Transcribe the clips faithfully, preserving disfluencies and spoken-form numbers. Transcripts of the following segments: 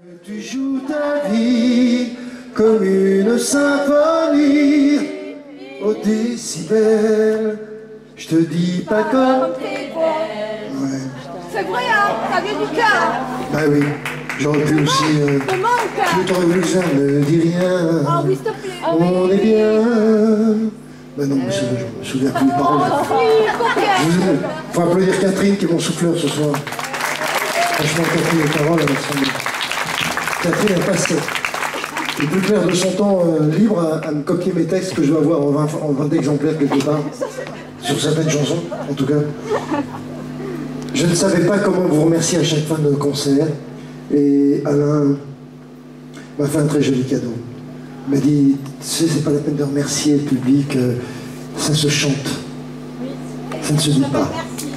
Tu joues ta vie comme une symphonie au décibel. Je te dis pas comme t'es belle. Ouais. C'est vrai, hein, ça vient du cœur. Bah oui, j'aurais pu aussi. Euh, tu t'aurais voulu ça, ne dis rien. Ah oui, s'il te plaît. On est bien. Bah non, je me souviens plus des paroles. Il faut applaudir Catherine qui est mon souffleur ce soir. Franchement, Catherine, les paroles, elles sont... Catherine, elle passe le plus clair de son temps euh, libre à, à me copier mes textes que je dois avoir en vingt, en vingt exemplaires quelque part, sur certaines chansons, en tout cas. Je ne savais pas comment vous remercier à chaque fin de concert, et Alain m'a fait un très joli cadeau. Il m'a dit, tu sais, c'est pas la peine de remercier le public, euh, ça se chante, ça ne se dit pas.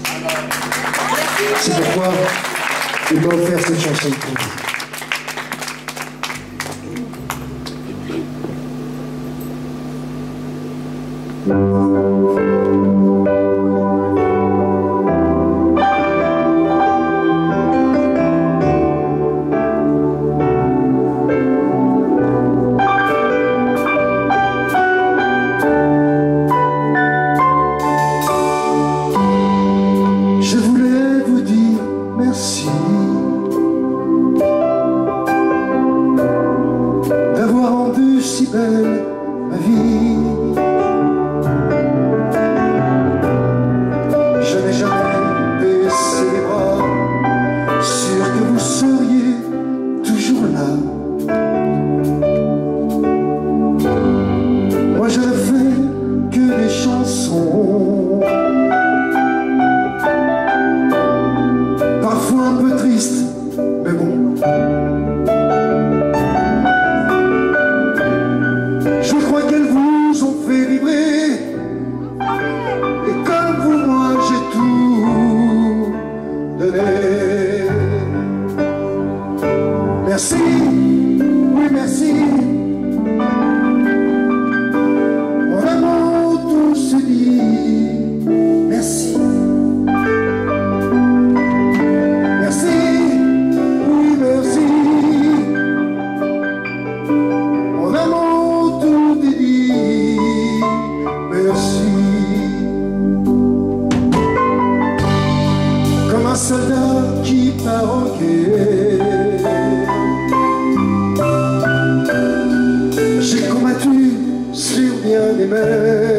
C'est pourquoi il m'a offert cette chanson pour vous. Je voulais vous dire merci d'avoir rendu si belle ma vie. Je n'ai jamais baissé les bras, sûr que vous seriez toujours là. Moi je ne fais que des chansons, parfois un peu tristes, mais bon. Je crois qu'elles vous ont fait vibrer, et comme vous, moi j'ai tout donné. Merci, oui merci. Mon amour, tout se dit. Merci. Merci, oui merci. Mon amour, tout est dit. Merci. Comme un soldat qui part en guerre, j'ai combattu sur bien des mers.